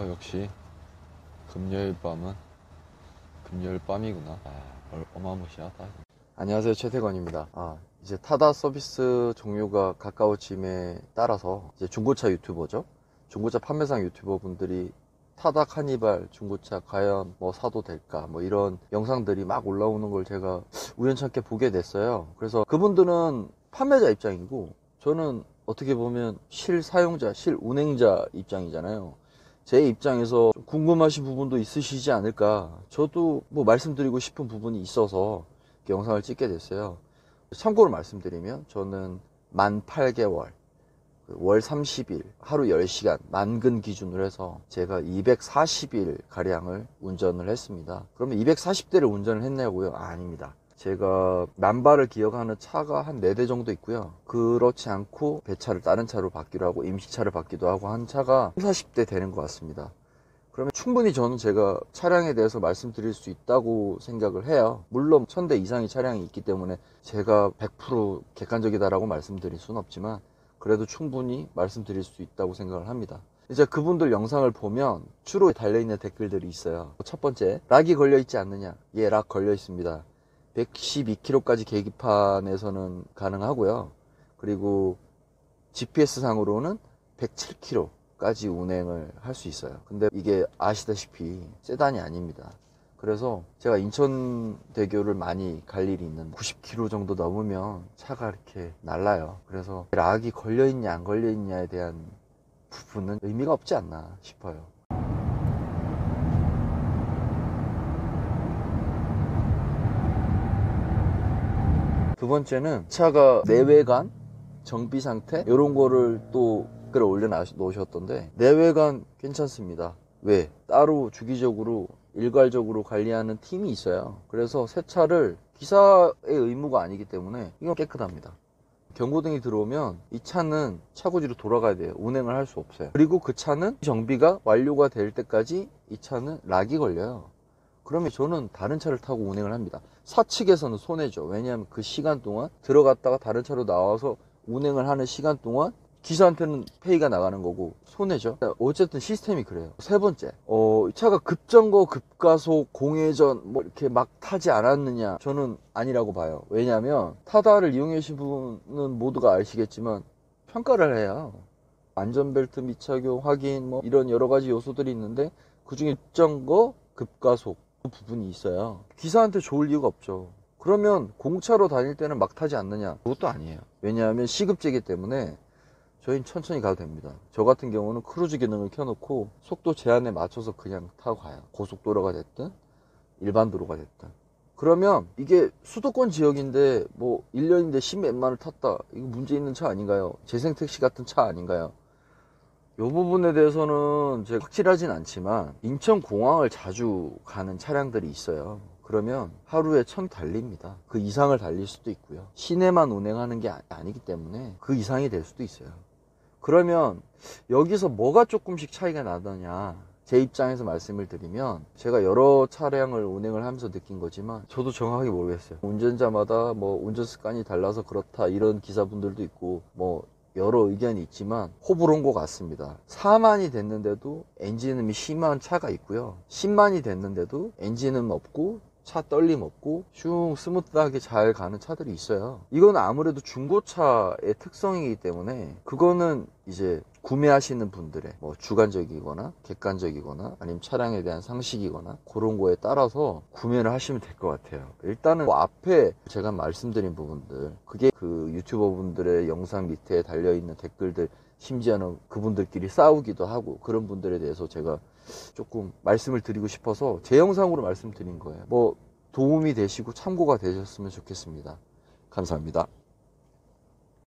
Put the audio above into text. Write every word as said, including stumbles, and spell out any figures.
역시 금요일 밤은 금요일 밤이구나. 아, 어마무시하다. 안녕하세요, 최태건입니다. 아, 이제 타다 서비스 종료가 가까워짐에 따라서 이제 중고차 유튜버죠. 중고차 판매상 유튜버 분들이 타다 카니발 중고차 과연 뭐 사도 될까 뭐 이런 영상들이 막 올라오는 걸 제가 우연찮게 보게 됐어요. 그래서 그분들은 판매자 입장이고 저는 어떻게 보면 실사용자, 실운행자 입장이잖아요. 제 입장에서 좀 궁금하신 부분도 있으시지 않을까. 저도 뭐 말씀드리고 싶은 부분이 있어서 영상을 찍게 됐어요. 참고로 말씀드리면 저는 만 팔 개월 월 삼십 일 하루 열 시간 만근 기준으로 해서 제가 이백사십 일 가량을 운전을 했습니다. 그러면 이백사십 대를 운전을 했냐고요? 아, 아닙니다. 제가 남바를 기억하는 차가 한 네 대 정도 있고요. 그렇지 않고 배차를 다른 차로 받기로 하고 임시차를 받기도 하고 한 차가 사십 대 되는 것 같습니다. 그러면 충분히 저는 제가 차량에 대해서 말씀드릴 수 있다고 생각을 해요. 물론 천 대 이상의 차량이 있기 때문에 제가 백 퍼센트 객관적이다라고 말씀드릴 수는 없지만 그래도 충분히 말씀드릴 수 있다고 생각을 합니다. 이제 그분들 영상을 보면 주로 달려있는 댓글들이 있어요. 첫 번째, 락이 걸려있지 않느냐? 예, 락 걸려있습니다. 백십이 킬로미터까지 계기판에서는 가능하고요. 그리고 지피에스 상으로는 백칠 킬로미터까지 운행을 할 수 있어요. 근데 이게 아시다시피 세단이 아닙니다. 그래서 제가 인천대교를 많이 갈 일이 있는데 구십 킬로미터 정도 넘으면 차가 이렇게 날라요. 그래서 락이 걸려있냐 안 걸려있냐에 대한 부분은 의미가 없지 않나 싶어요. 두 번째는 차가 내외관 정비 상태 이런 거를 또 끌어올려 놓으셨던데 내외관 괜찮습니다. 왜? 따로 주기적으로 일괄적으로 관리하는 팀이 있어요. 그래서 새 차를 기사의 의무가 아니기 때문에 이건 깨끗합니다. 경고등이 들어오면 이 차는 차고지로 돌아가야 돼요. 운행을 할 수 없어요. 그리고 그 차는 정비가 완료가 될 때까지 이 차는 락이 걸려요. 그러면 저는 다른 차를 타고 운행을 합니다. 사측에서는 손해죠. 왜냐하면 그 시간 동안 들어갔다가 다른 차로 나와서 운행을 하는 시간 동안 기사한테는 페이가 나가는 거고 손해죠. 어쨌든 시스템이 그래요. 세 번째, 어, 이 차가 급정거, 급가속, 공회전 뭐 이렇게 막 타지 않았느냐? 저는 아니라고 봐요. 왜냐하면 타다를 이용해 주신 분은 모두가 아시겠지만 평가를 해요. 안전벨트 미착용 확인 뭐 이런 여러 가지 요소들이 있는데 그중에 급정거, 급가속 그 부분이 있어요. 기사한테 좋을 이유가 없죠. 그러면 공차로 다닐 때는 막 타지 않느냐? 그것도 아니에요. 왜냐하면 시급제이기 때문에 저희는 천천히 가도 됩니다. 저 같은 경우는 크루즈 기능을 켜놓고 속도 제한에 맞춰서 그냥 타고 가요. 고속도로가 됐든 일반 도로가 됐든. 그러면 이게 수도권 지역인데 뭐 일 년인데 십몇만을 탔다. 이거 문제 있는 차 아닌가요? 재생택시 같은 차 아닌가요? 이 부분에 대해서는 제가 확실하진 않지만 인천공항을 자주 가는 차량들이 있어요. 그러면 하루에 천 달립니다. 그 이상을 달릴 수도 있고요. 시내만 운행하는 게 아니기 때문에 그 이상이 될 수도 있어요. 그러면 여기서 뭐가 조금씩 차이가 나더냐, 제 입장에서 말씀을 드리면 제가 여러 차량을 운행을 하면서 느낀 거지만 저도 정확하게 모르겠어요. 운전자마다 뭐 운전 습관이 달라서 그렇다 이런 기사분들도 있고 뭐 여러 의견이 있지만 호불호인 것 같습니다. 사만이 됐는데도 엔진음이 심한 차가 있고요. 십만이 됐는데도 엔진음 없고 차 떨림 없고 슝 스무트하게 잘 가는 차들이 있어요. 이건 아무래도 중고차의 특성이기 때문에 그거는 이제 구매하시는 분들의 뭐 주관적이거나 객관적이거나 아니면 차량에 대한 상식이거나 그런 거에 따라서 구매를 하시면 될 것 같아요. 일단은 뭐 앞에 제가 말씀드린 부분들, 그게 그 유튜버 분들의 영상 밑에 달려있는 댓글들, 심지어는 그분들끼리 싸우기도 하고 그런 분들에 대해서 제가 조금 말씀을 드리고 싶어서 제 영상으로 말씀드린 거예요. 뭐 도움이 되시고 참고가 되셨으면 좋겠습니다. 감사합니다.